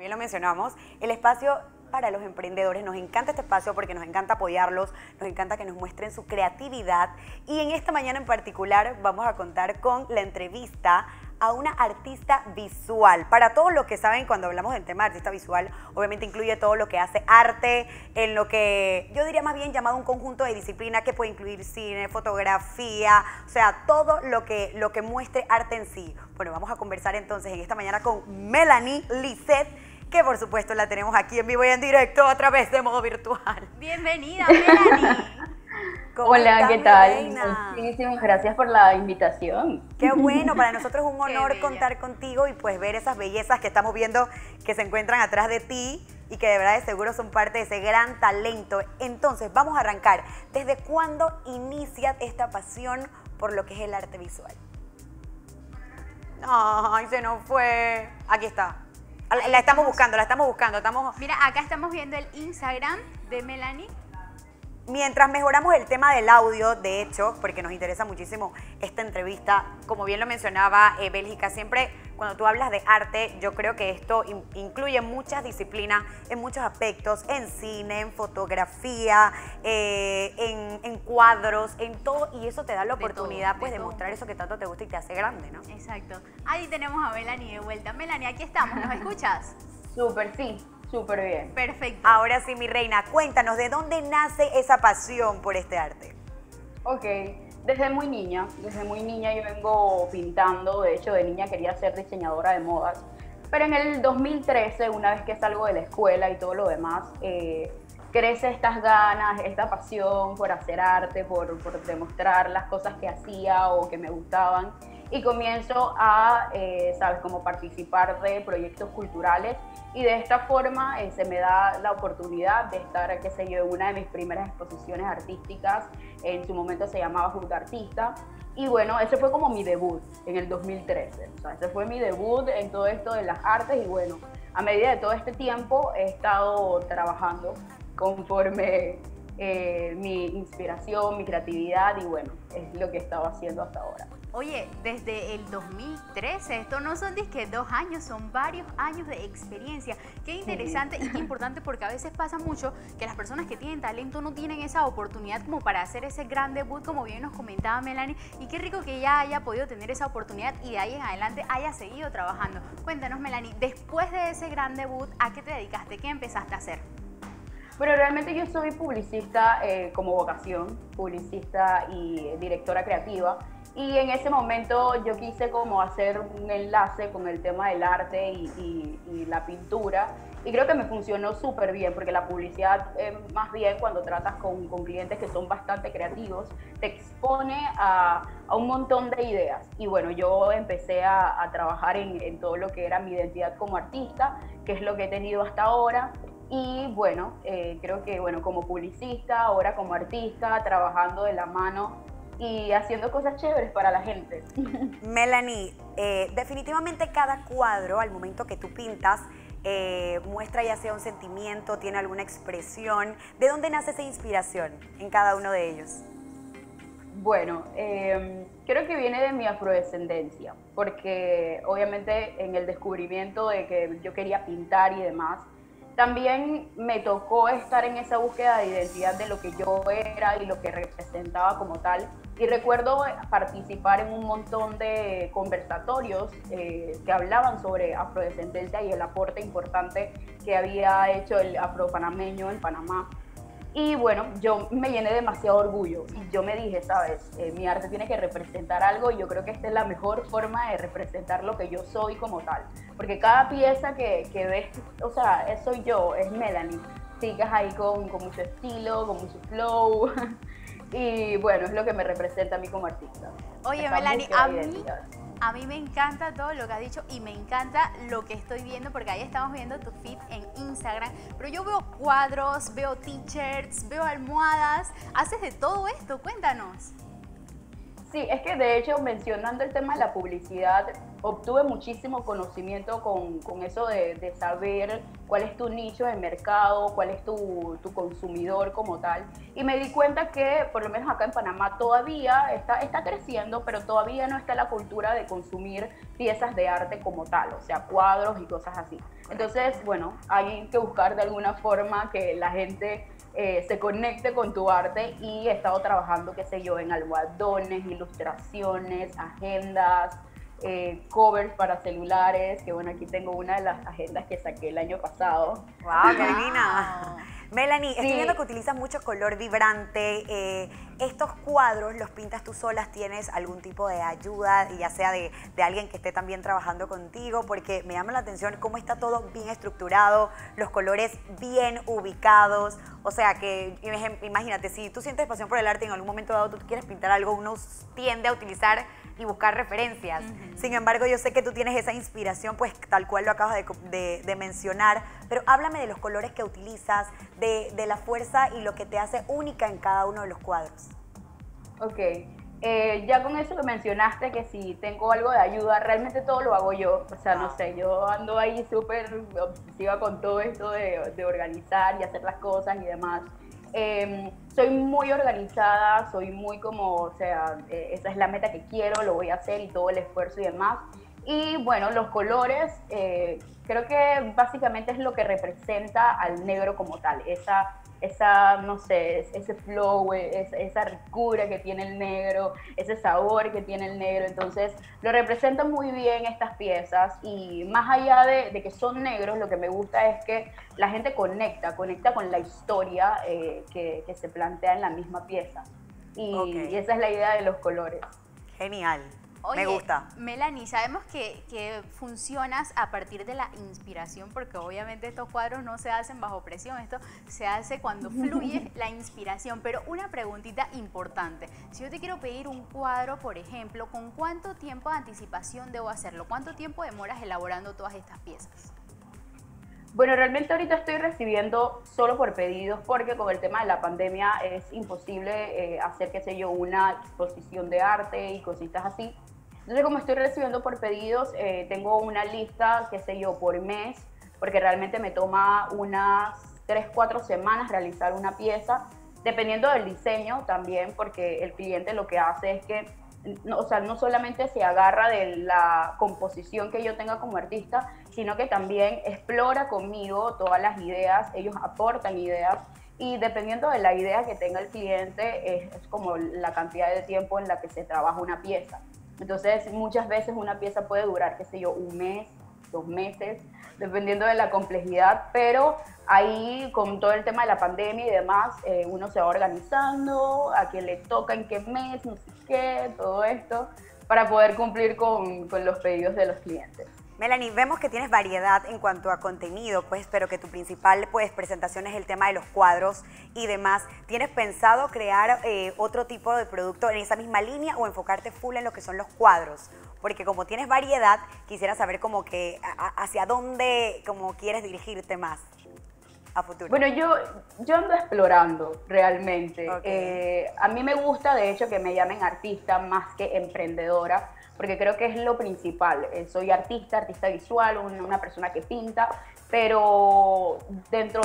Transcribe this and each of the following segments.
Bien lo mencionamos, el espacio para los emprendedores. Nos encanta este espacio porque nos encanta apoyarlos, nos encanta que nos muestren su creatividad y en esta mañana en particular vamos a contar con la entrevista a una artista visual. Para todos los que saben, cuando hablamos del tema de artista visual, obviamente incluye todo lo que hace arte, en lo que yo diría más bien llamado un conjunto de disciplinas que puede incluir cine, fotografía, o sea, todo lo que muestre arte en sí. Bueno, vamos a conversar entonces en esta mañana con Melanie Lisset, que por supuesto la tenemos aquí en vivo y en directo a través de modo virtual. Bienvenida, Melanie. Hola, ¿qué tal? Muchísimas gracias por la invitación. Qué bueno, para nosotros es un honor contar contigo y pues ver esas bellezas que estamos viendo que se encuentran atrás de ti y que de verdad de seguro son parte de ese gran talento. Entonces, vamos a arrancar. ¿Desde cuándo inicia esta pasión por lo que es el arte visual? Ay, se nos fue. Aquí está. La estamos buscando. Mira, acá estamos viendo el Instagram de Melanie. Mientras mejoramos el tema del audio, de hecho, porque nos interesa muchísimo esta entrevista, como bien lo mencionaba Bélgica, siempre cuando tú hablas de arte, yo creo que esto incluye muchas disciplinas, en muchos aspectos, en cine, en fotografía, en cuadros, en todo, y eso te da la oportunidad pues de mostrar eso que tanto te gusta y te hace grande, ¿no? Exacto. Ahí tenemos a Melanie de vuelta. Melanie, aquí estamos, ¿nos escuchas? Súper, sí. Súper bien. Perfecto. Ahora sí, mi reina, cuéntanos, ¿de dónde nace esa pasión por este arte? Ok, desde muy niña yo vengo pintando. De hecho, de niña quería ser diseñadora de modas. Pero en el 2013, una vez que salgo de la escuela y todo lo demás, crece estas ganas, esta pasión por hacer arte, por demostrar las cosas que hacía o que me gustaban. Y comienzo a, ¿sabes?, como participar de proyectos culturales. Y de esta forma se me da la oportunidad de estar, qué sé yo, en una de mis primeras exposiciones artísticas. En su momento se llamaba Junta Artista. Y bueno, ese fue como mi debut en el 2013. O sea, ese fue mi debut en todo esto de las artes. Y bueno, a medida de todo este tiempo he estado trabajando conforme mi inspiración, mi creatividad. Y bueno, es lo que he estado haciendo hasta ahora. Oye, desde el 2013, esto no son disque 2 años, son varios años de experiencia. Qué interesante y qué importante, porque a veces pasa mucho que las personas que tienen talento no tienen esa oportunidad como para hacer ese gran debut, como bien nos comentaba Melanie, y qué rico que ella haya podido tener esa oportunidad y de ahí en adelante haya seguido trabajando. Cuéntanos, Melanie, después de ese gran debut, ¿a qué te dedicaste? ¿Qué empezaste a hacer? Bueno, realmente yo soy publicista como vocación, publicista y directora creativa. Y en ese momento yo quise como hacer un enlace con el tema del arte y la pintura. Y creo que me funcionó súper bien, porque la publicidad, más bien cuando tratas con clientes que son bastante creativos, te expone a un montón de ideas. Y bueno, yo empecé a trabajar en todo lo que era mi identidad como artista, que es lo que he tenido hasta ahora. Y bueno, creo que bueno, como publicista, ahora como artista, trabajando de la mano y haciendo cosas chéveres para la gente. Melanie, definitivamente cada cuadro, al momento que tú pintas, muestra ya sea un sentimiento, tiene alguna expresión. ¿De dónde nace esa inspiración en cada uno de ellos? Bueno, creo que viene de mi afrodescendencia, porque obviamente en el descubrimiento de que yo quería pintar y demás, también me tocó estar en esa búsqueda de identidad de lo que yo era y lo que representaba como tal. Y recuerdo participar en un montón de conversatorios que hablaban sobre afrodescendencia y el aporte importante que había hecho el afropanameño en Panamá. Y bueno, yo me llené de demasiado orgullo y yo me dije, sabes, mi arte tiene que representar algo y yo creo que esta es la mejor forma de representar lo que yo soy como tal. Porque cada pieza que ves, o sea, soy yo, es Melanie. Sigues ahí con mucho estilo, con mucho flow. Y bueno, es lo que me representa a mí como artista. Oye, Melanie, a mí me encanta todo lo que has dicho y me encanta lo que estoy viendo, porque ahí estamos viendo tu feed en Instagram, pero yo veo cuadros, veo t-shirts, veo almohadas, haces de todo esto, cuéntanos. Sí, es que de hecho mencionando el tema de la publicidad, obtuve muchísimo conocimiento con eso de saber cuál es tu nicho de mercado, cuál es tu consumidor como tal. Y me di cuenta que, por lo menos acá en Panamá, todavía está creciendo, pero todavía no está la cultura de consumir piezas de arte como tal, o sea, cuadros y cosas así. Entonces, bueno, hay que buscar de alguna forma que la gente se conecte con tu arte y he estado trabajando, qué sé yo, en almohadones, ilustraciones, agendas, covers para celulares, que bueno, aquí tengo una de las agendas que saqué el año pasado. ¡Wow, qué divina! Melanie, estoy Sí. viendo que utilizas mucho color vibrante. ¿Estos cuadros los pintas tú solas? ¿Tienes algún tipo de ayuda, ya sea de alguien que esté también trabajando contigo? Porque me llama la atención cómo está todo bien estructurado, los colores bien ubicados. O sea que, imagínate, si tú sientes pasión por el arte y en algún momento dado tú quieres pintar algo, uno tiende a utilizar y buscar referencias. Sin embargo, yo sé que tú tienes esa inspiración, pues tal cual lo acabas de mencionar, pero háblame de los colores que utilizas, de la fuerza y lo que te hace única en cada uno de los cuadros. Ok, ya con eso que mencionaste, que si tengo algo de ayuda, realmente todo lo hago yo. O sea, no sé, yo ando ahí súper obsesiva con todo esto de organizar y hacer las cosas y demás. Soy muy organizada, soy muy como, o sea, esa es la meta que quiero, lo voy a hacer y todo el esfuerzo y demás. Y bueno, los colores, creo que básicamente es lo que representa al negro como tal, no sé, ese flow, esa ricura que tiene el negro, ese sabor que tiene el negro. Entonces, lo representan muy bien estas piezas y más allá de que son negros, lo que me gusta es que la gente conecta con la historia que se plantea en la misma pieza. Y esa es la idea de los colores. Genial. Oye, Me gusta. Melanie, sabemos que funcionas a partir de la inspiración, porque obviamente estos cuadros no se hacen bajo presión, esto se hace cuando fluye la inspiración. Pero una preguntita importante, si yo te quiero pedir un cuadro, por ejemplo, ¿con cuánto tiempo de anticipación debo hacerlo? ¿Cuánto tiempo demoras elaborando todas estas piezas? Bueno, realmente ahorita estoy recibiendo solo por pedidos porque con el tema de la pandemia es imposible hacer, qué sé yo, una exposición de arte y cositas así. Entonces, como estoy recibiendo por pedidos, tengo una lista, qué sé yo, por mes, porque realmente me toma unas 3, 4 semanas realizar una pieza, dependiendo del diseño también, porque el cliente lo que hace es que, no, o sea, no solamente se agarra de la composición que yo tenga como artista, sino que también explora conmigo todas las ideas, ellos aportan ideas, y dependiendo de la idea que tenga el cliente, es como la cantidad de tiempo en la que se trabaja una pieza. Entonces, muchas veces una pieza puede durar, qué sé yo, un mes, 2 meses, dependiendo de la complejidad, pero ahí con todo el tema de la pandemia y demás, uno se va organizando, a quién le toca, en qué mes, no sé qué, todo esto, para poder cumplir con los pedidos de los clientes. Melanie, vemos que tienes variedad en cuanto a contenido, pues, pero que tu principal presentación es el tema de los cuadros y demás. ¿Tienes pensado crear otro tipo de producto en esa misma línea o enfocarte full en lo que son los cuadros? Porque como tienes variedad, quisiera saber como que hacia dónde como quieres dirigirte más a futuro. Bueno, yo ando explorando realmente. A mí me gusta, de hecho, que me llamen artista más que emprendedora, porque creo que es lo principal. Soy artista visual, una persona que pinta, pero dentro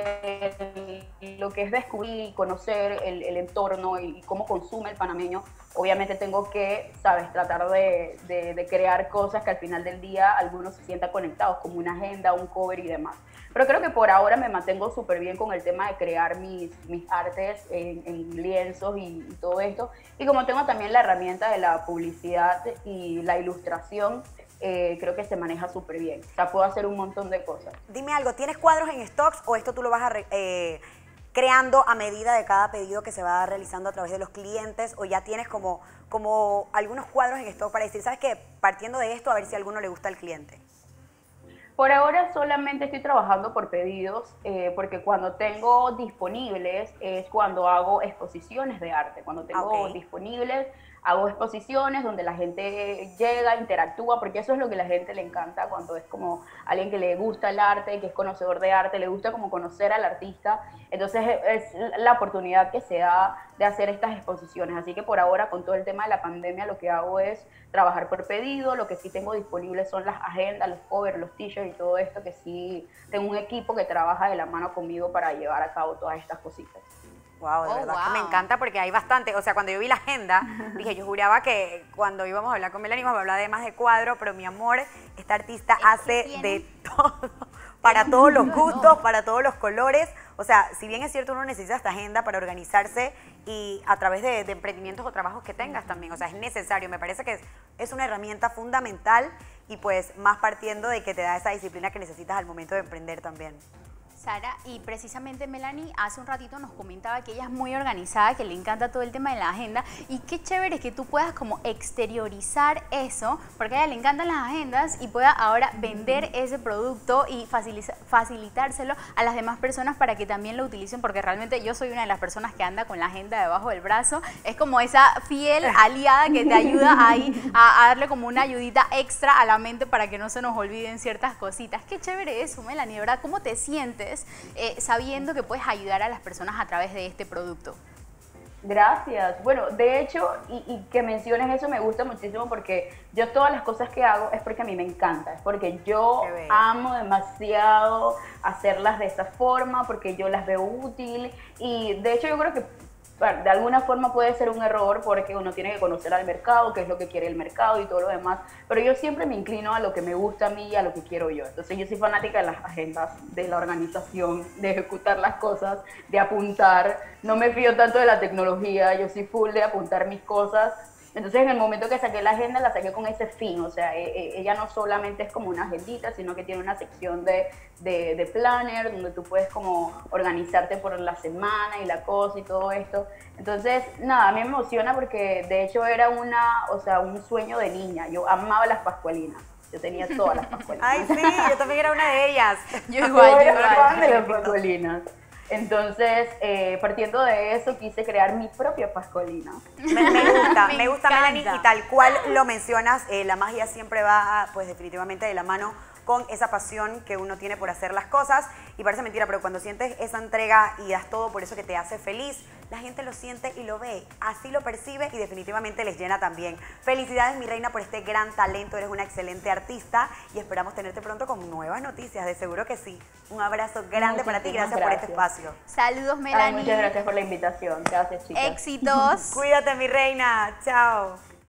de lo que es descubrir y conocer el entorno y cómo consume el panameño, obviamente tengo que, sabes, tratar de crear cosas que al final del día algunos se sientan conectados, como una agenda, un cover y demás. Pero creo que por ahora me mantengo súper bien con el tema de crear mis artes en lienzos y todo esto. Y como tengo también la herramienta de la publicidad y la ilustración, creo que se maneja súper bien. O sea, puedo hacer un montón de cosas. Dime algo, ¿tienes cuadros en stocks o esto tú lo vas creando a medida de cada pedido que se va realizando a través de los clientes, o ya tienes como algunos cuadros en stock para decir, ¿sabes qué? Partiendo de esto, a ver si a alguno le gusta al cliente? Por ahora solamente estoy trabajando por pedidos, porque cuando tengo disponibles es cuando hago exposiciones de arte. Cuando tengo disponibles, hago exposiciones donde la gente llega, interactúa, porque eso es lo que a la gente le encanta cuando es como alguien que le gusta el arte, que es conocedor de arte, le gusta como conocer al artista. Entonces es la oportunidad que se da de hacer estas exposiciones. Así que por ahora, con todo el tema de la pandemia, lo que hago es trabajar por pedido. Lo que sí tengo disponible son las agendas, los covers, los t-shirts y todo esto, que sí tengo un equipo que trabaja de la mano conmigo para llevar a cabo todas estas cositas. Wow, de Oh, verdad que wow. me encanta porque hay bastante. O sea, cuando yo vi la agenda, dije, yo juraba que cuando íbamos a hablar con Melanie íbamos a hablar de más de cuadro, pero mi amor, esta artista Es que hace tiene- de todo, para todos los No, no. gustos, para todos los colores. O sea, si bien es cierto, uno necesita esta agenda para organizarse y a través de emprendimientos o trabajos que tengas también. O sea, es necesario. Me parece que es una herramienta fundamental y pues más partiendo de que te da esa disciplina que necesitas al momento de emprender también. Sara, y precisamente Melanie hace un ratito nos comentaba que ella es muy organizada, que le encanta todo el tema de la agenda y qué chévere que tú puedas como exteriorizar eso, porque a ella le encantan las agendas y pueda ahora vender ese producto y facilitárselo a las demás personas para que también lo utilicen, porque realmente yo soy una de las personas que anda con la agenda debajo del brazo, es como esa fiel aliada que te ayuda ahí a darle como una ayudita extra a la mente para que no se nos olviden ciertas cositas. Qué chévere eso, Melanie, ¿verdad? ¿Cómo te sientes sabiendo que puedes ayudar a las personas a través de este producto? Gracias. Bueno, de hecho, y que menciones eso me gusta muchísimo porque yo todas las cosas que hago es porque a mí me encanta, es porque yo Qué bello. amo demasiado hacerlas de esa forma, porque yo las veo útil y de hecho yo creo que bueno, de alguna forma puede ser un error porque uno tiene que conocer al mercado, qué es lo que quiere el mercado y todo lo demás, pero yo siempre me inclino a lo que me gusta a mí y a lo que quiero yo. Entonces yo soy fanática de las agendas, de la organización, de ejecutar las cosas, de apuntar. No me fío tanto de la tecnología, yo soy full de apuntar mis cosas. Entonces en el momento que saqué la agenda la saqué con ese fin, o sea, ella no solamente es como una agendita, sino que tiene una sección de planner donde tú puedes como organizarte por la semana y la cosa y todo esto. Entonces, nada, a mí me emociona porque de hecho era un sueño de niña, yo amaba las pascualinas. Yo tenía todas las pascualinas. Ay, sí, yo también era una de ellas. Yo igual, yo Yo era igual. fan de las pascualinas. Entonces, partiendo de eso, quise crear mi propia pascualina. Me gusta encanta. Melanie, y tal cual lo mencionas, la magia siempre va, pues definitivamente de la mano con esa pasión que uno tiene por hacer las cosas. Y parece mentira, pero cuando sientes esa entrega y das todo por eso que te hace feliz, la gente lo siente y lo ve, así lo percibe y definitivamente les llena también. Felicidades, mi reina, por este gran talento, eres una excelente artista y esperamos tenerte pronto con nuevas noticias, de seguro que sí. Un abrazo grande para ti, Muchísimas gracias por este gracias. espacio. Saludos, Ay, Melanie. muchas gracias por la invitación. Gracias, chicas. Éxitos. Cuídate, mi reina, chao.